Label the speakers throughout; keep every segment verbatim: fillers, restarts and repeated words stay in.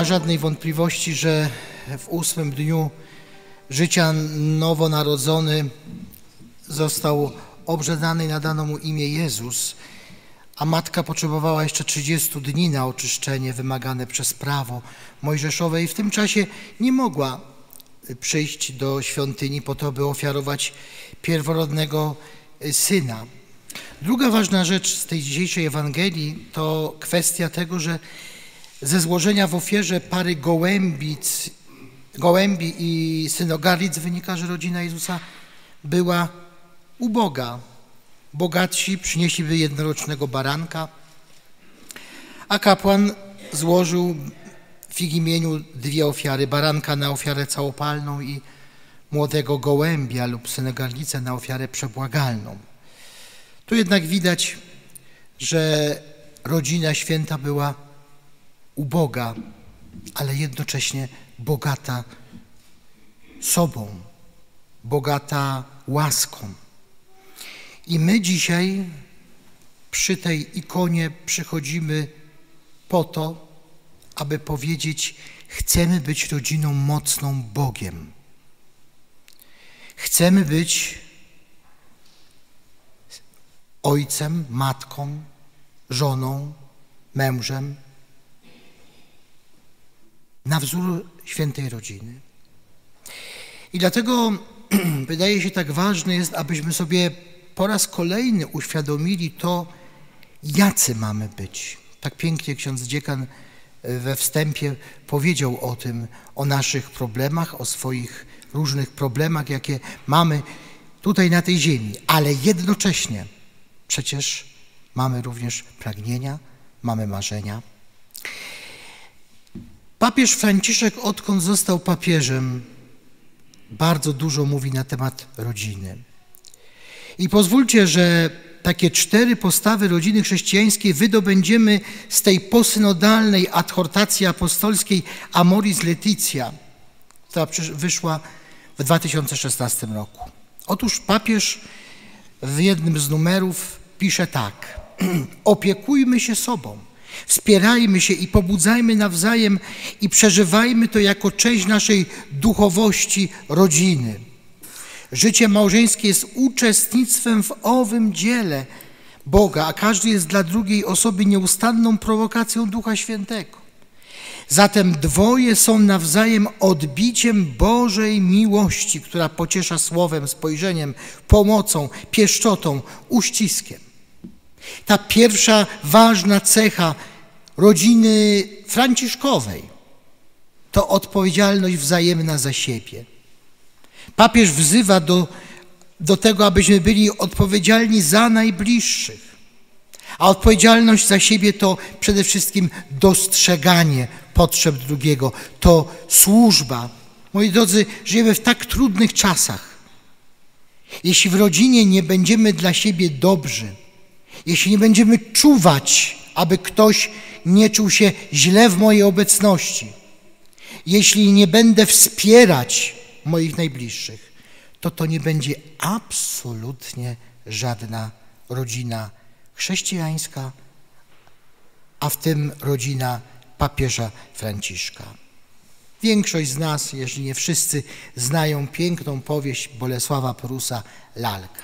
Speaker 1: ma żadnej wątpliwości, że w ósmym dniu życia nowonarodzony został obrzezany i nadano mu imię Jezus, a matka potrzebowała jeszcze trzydziestu dni na oczyszczenie wymagane przez prawo mojżeszowe i w tym czasie nie mogła przyjść do świątyni po to, by ofiarować pierworodnego syna. Druga ważna rzecz z tej dzisiejszej Ewangelii to kwestia tego, że ze złożenia w ofierze pary gołębic, gołębi i synogalic wynika, że rodzina Jezusa była uboga. Bogatsi przynieśliby jednorocznego baranka, a kapłan złożył w ich imieniu dwie ofiary, baranka na ofiarę całopalną i młodego gołębia lub synogalicę na ofiarę przebłagalną. Tu jednak widać, że rodzina święta była uboga, ale jednocześnie bogata sobą, bogata łaską. I my dzisiaj przy tej ikonie przychodzimy po to, aby powiedzieć: chcemy być rodziną mocną Bogiem. Chcemy być ojcem, matką, żoną, mężem na wzór świętej rodziny. I dlatego wydaje się tak ważne jest, abyśmy sobie po raz kolejny uświadomili to, jacy mamy być. Tak pięknie ksiądz dziekan we wstępie powiedział o tym, o naszych problemach, o swoich różnych problemach, jakie mamy tutaj na tej ziemi, ale jednocześnie przecież mamy również pragnienia, mamy marzenia. Papież Franciszek, odkąd został papieżem, bardzo dużo mówi na temat rodziny. I pozwólcie, że takie cztery postawy rodziny chrześcijańskiej wydobędziemy z tej posynodalnej adhortacji apostolskiej Amoris Laetitia, która wyszła w dwa tysiące szesnastym roku. Otóż papież w jednym z numerów pisze tak: opiekujmy się sobą, wspierajmy się i pobudzajmy nawzajem i przeżywajmy to jako część naszej duchowości rodziny. Życie małżeńskie jest uczestnictwem w owym dziele Boga, a każdy jest dla drugiej osoby nieustanną prowokacją Ducha Świętego. Zatem dwoje są nawzajem odbiciem Bożej miłości, która pociesza słowem, spojrzeniem, pomocą, pieszczotą, uściskiem. Ta pierwsza ważna cecha rodziny franciszkowej to odpowiedzialność wzajemna za siebie. Papież wzywa do, do tego, abyśmy byli odpowiedzialni za najbliższych. A odpowiedzialność za siebie to przede wszystkim dostrzeganie potrzeb drugiego, to służba. Moi drodzy, żyjemy w tak trudnych czasach. Jeśli w rodzinie nie będziemy dla siebie dobrzy, jeśli nie będziemy czuwać, aby ktoś nie czuł się źle w mojej obecności, jeśli nie będę wspierać moich najbliższych, to to nie będzie absolutnie żadna rodzina chrześcijańska, a w tym rodzina papieża Franciszka. Większość z nas, jeśli nie wszyscy, znają piękną powieść Bolesława Prusa Lalka.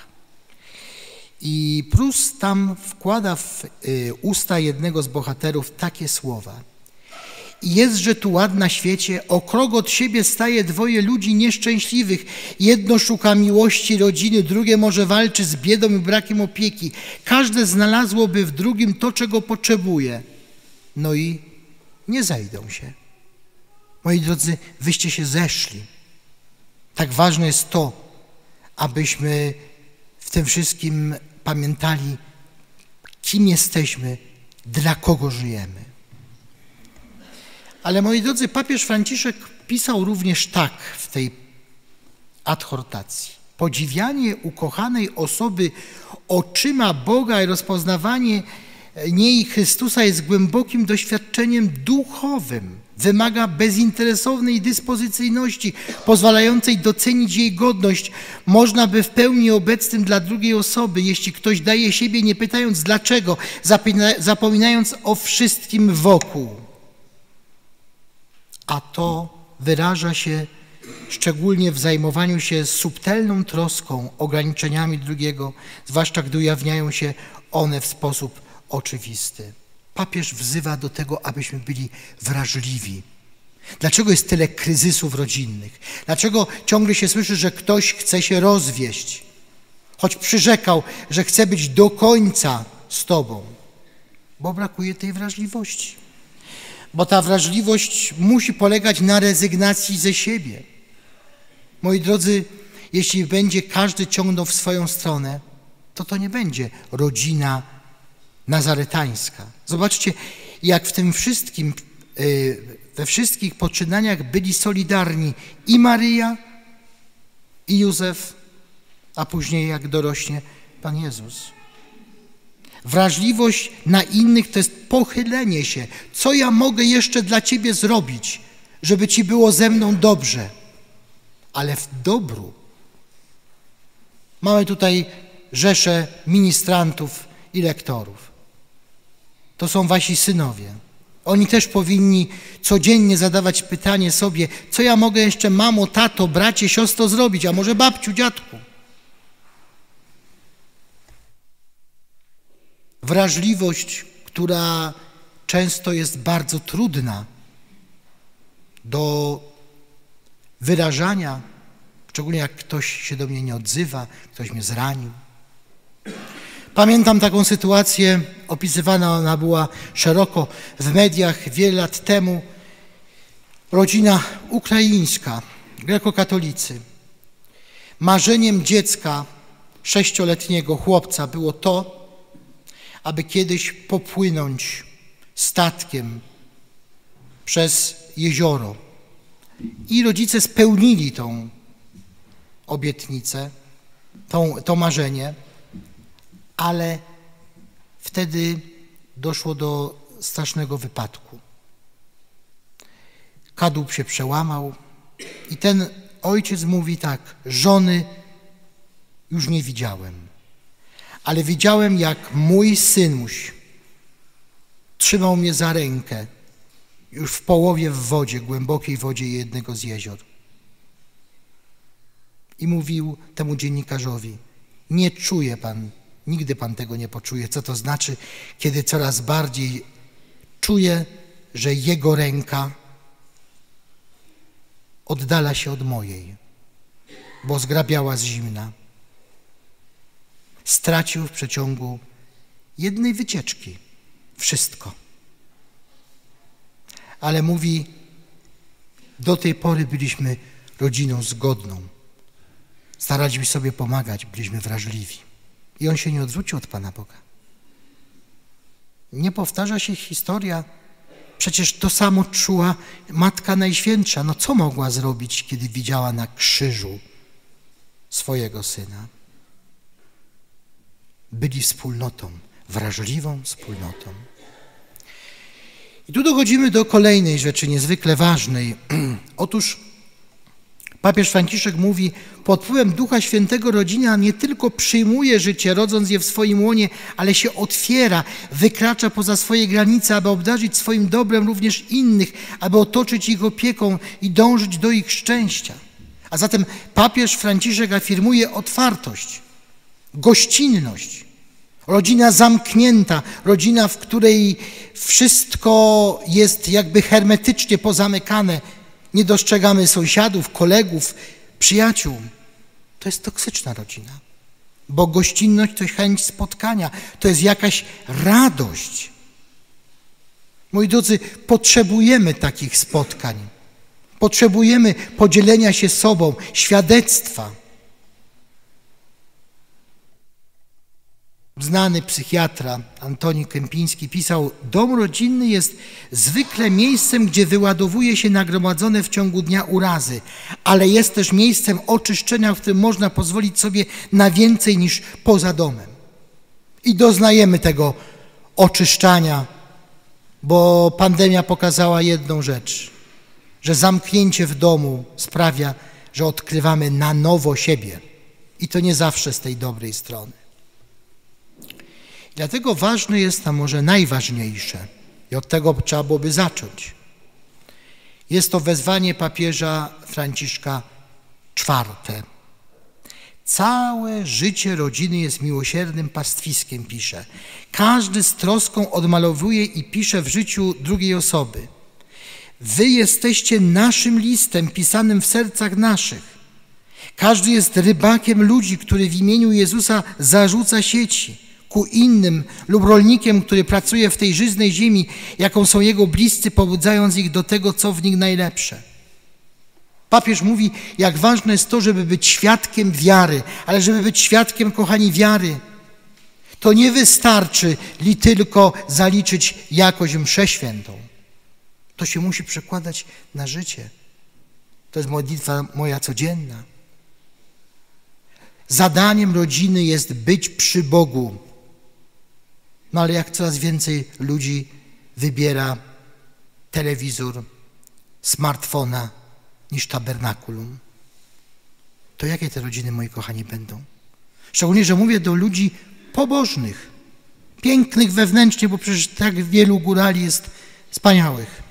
Speaker 1: I Prus tam wkłada w usta jednego z bohaterów takie słowa: i jest-że tu ład na świecie, o krok od siebie staje dwoje ludzi nieszczęśliwych. Jedno szuka miłości rodziny, drugie może walczy z biedą i brakiem opieki. Każde znalazłoby w drugim to, czego potrzebuje. No i nie zejdą się. Moi drodzy, wyście się zeszli. Tak ważne jest to, abyśmy w tym wszystkim pamiętali, kim jesteśmy, dla kogo żyjemy. Ale moi drodzy, papież Franciszek pisał również tak w tej adhortacji: podziwianie ukochanej osoby oczyma Boga i rozpoznawanie niej Chrystusa jest głębokim doświadczeniem duchowym. Wymaga bezinteresownej dyspozycyjności, pozwalającej docenić jej godność. Można by w pełni obecnym dla drugiej osoby, jeśli ktoś daje siebie, nie pytając dlaczego, zapominając o wszystkim wokół. a to wyraża się szczególnie w zajmowaniu się subtelną troską, ograniczeniami drugiego, zwłaszcza gdy ujawniają się one w sposób oczywisty. Papież wzywa do tego, abyśmy byli wrażliwi. Dlaczego jest tyle kryzysów rodzinnych? Dlaczego ciągle się słyszy, że ktoś chce się rozwieść, choć przyrzekał, że chce być do końca z Tobą? Bo brakuje tej wrażliwości. Bo ta wrażliwość musi polegać na rezygnacji ze siebie. Moi drodzy, jeśli będzie każdy ciągnął w swoją stronę, to to nie będzie rodzina nazaretańska. Zobaczcie, jak w tym wszystkim, we wszystkich poczynaniach byli solidarni i Maryja, i Józef, a później jak dorośnie Pan Jezus. Wrażliwość na innych to jest pochylenie się. Co ja mogę jeszcze dla Ciebie zrobić, żeby Ci było ze mną dobrze, ale w dobru. Mamy tutaj rzeszę ministrantów i lektorów. To są wasi synowie. Oni też powinni codziennie zadawać pytanie sobie, co ja mogę jeszcze, mamo, tato, bracie, siostro zrobić, a może babciu, dziadku. Wrażliwość, która często jest bardzo trudna do wyrażania, szczególnie jak ktoś się do mnie nie odzywa, ktoś mnie zranił. Pamiętam taką sytuację, opisywana ona była szeroko w mediach wiele lat temu. Rodzina ukraińska, grekokatolicy. Marzeniem dziecka, sześcioletniego chłopca było to, aby kiedyś popłynąć statkiem przez jezioro. I rodzice spełnili tą obietnicę, tą, to marzenie, ale wtedy doszło do strasznego wypadku. Kadłub się przełamał i ten ojciec mówi tak: żony już nie widziałem, ale widziałem, jak mój synuś trzymał mnie za rękę już w połowie w wodzie, głębokiej wodzie jednego z jezior. I mówił temu dziennikarzowi: nie czuje pan, nigdy pan tego nie poczuje, co to znaczy, kiedy coraz bardziej czuje, że jego ręka oddala się od mojej, bo zgrabiała z zimna. Stracił w przeciągu jednej wycieczki wszystko. Ale mówi, do tej pory byliśmy rodziną zgodną. Staraliśmy sobie pomagać, byliśmy wrażliwi. I on się nie odwrócił od Pana Boga. Nie powtarza się historia, przecież to samo czuła Matka Najświętsza. No co mogła zrobić, kiedy widziała na krzyżu swojego Syna? Byli wspólnotą, wrażliwą wspólnotą. I tu dochodzimy do kolejnej rzeczy niezwykle ważnej. Otóż papież Franciszek mówi, pod wpływem Ducha Świętego rodzina nie tylko przyjmuje życie, rodząc je w swoim łonie, ale się otwiera, wykracza poza swoje granice, aby obdarzyć swoim dobrem również innych, aby otoczyć ich opieką i dążyć do ich szczęścia. A zatem papież Franciszek afirmuje otwartość, gościnność. Rodzina zamknięta, rodzina, w której wszystko jest jakby hermetycznie pozamykane. Nie dostrzegamy sąsiadów, kolegów, przyjaciół. To jest toksyczna rodzina, bo gościnność to jest chęć spotkania, to jest jakaś radość. Moi drodzy, potrzebujemy takich spotkań. Potrzebujemy podzielenia się sobą, świadectwa. Znany psychiatra Antoni Kępiński pisał, dom rodzinny jest zwykle miejscem, gdzie wyładowuje się nagromadzone w ciągu dnia urazy, ale jest też miejscem oczyszczenia, w którym można pozwolić sobie na więcej niż poza domem. I doznajemy tego oczyszczania, bo pandemia pokazała jedną rzecz, że zamknięcie w domu sprawia, że odkrywamy na nowo siebie i to nie zawsze z tej dobrej strony. Dlatego ważne jest, a może najważniejsze, i od tego trzeba byłoby zacząć, Jest to wezwanie papieża Franciszka czwarte. Całe życie rodziny jest miłosiernym pastwiskiem, pisze. Każdy z troską odmalowuje i pisze w życiu drugiej osoby. Wy jesteście naszym listem pisanym w sercach naszych. Każdy jest rybakiem ludzi, który w imieniu Jezusa zarzuca sieci ku innym lub rolnikiem, który pracuje w tej żyznej ziemi, jaką są jego bliscy, pobudzając ich do tego, co w nich najlepsze. Papież mówi, jak ważne jest to, żeby być świadkiem wiary, ale żeby być świadkiem, kochani, wiary, to nie wystarczy li tylko zaliczyć jakoś mszę świętą. To się musi przekładać na życie. To jest modlitwa moja codzienna. Zadaniem rodziny jest być przy Bogu. No ale jak coraz więcej ludzi wybiera telewizor, smartfona niż tabernakulum, to jakie te rodziny, moi kochani, będą? Szczególnie, że mówię do ludzi pobożnych, pięknych wewnętrznie, bo przecież tak wielu górali jest wspaniałych.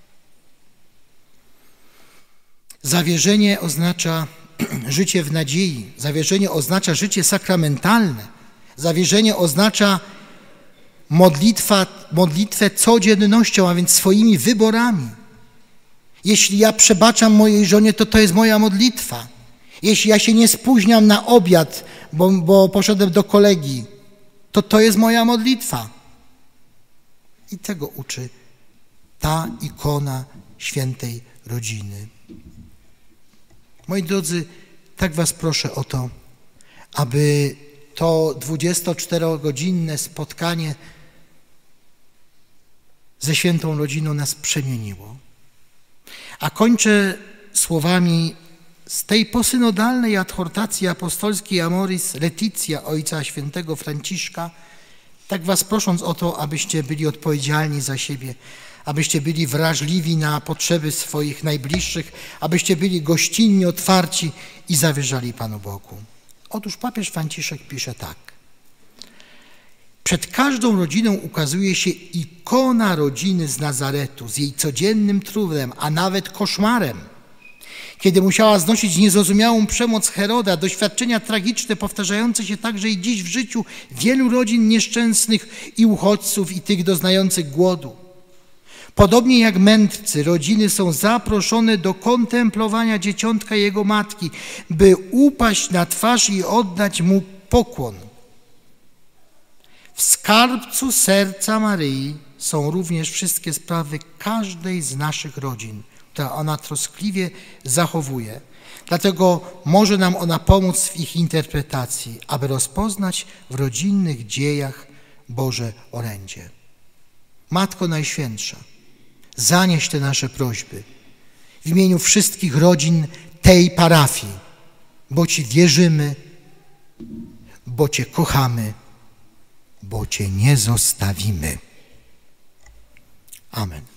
Speaker 1: Zawierzenie oznacza życie w nadziei. Zawierzenie oznacza życie sakramentalne. Zawierzenie oznacza modlitwa, modlitwę codziennością, a więc swoimi wyborami. Jeśli ja przebaczam mojej żonie, to to jest moja modlitwa. Jeśli ja się nie spóźniam na obiad, bo, bo poszedłem do kolegi, to to jest moja modlitwa. I tego uczy ta ikona świętej rodziny. Moi drodzy, tak was proszę o to, aby to dwudziestoczterogodzinne spotkanie ze świętą rodziną nas przemieniło. A kończę słowami z tej posynodalnej adhortacji apostolskiej Amoris Laetitia Ojca Świętego Franciszka, tak was prosząc o to, abyście byli odpowiedzialni za siebie, abyście byli wrażliwi na potrzeby swoich najbliższych, abyście byli gościnni, otwarci i zawierzali Panu Bogu. Otóż papież Franciszek pisze tak. Przed każdą rodziną ukazuje się ikona rodziny z Nazaretu, z jej codziennym trudem, a nawet koszmarem. Kiedy musiała znosić niezrozumiałą przemoc Heroda, doświadczenia tragiczne powtarzające się także i dziś w życiu wielu rodzin nieszczęsnych i uchodźców i tych doznających głodu. Podobnie jak mędrcy, rodziny są zaproszone do kontemplowania dzieciątka i jego matki, by upaść na twarz i oddać mu pokłon. W skarbcu serca Maryi są również wszystkie sprawy każdej z naszych rodzin, które ona troskliwie zachowuje. Dlatego może nam ona pomóc w ich interpretacji, aby rozpoznać w rodzinnych dziejach Boże orędzie. Matko Najświętsza, zanieś te nasze prośby w imieniu wszystkich rodzin tej parafii, bo Ci wierzymy, bo Cię kochamy, bo Cię nie zostawimy. Amen.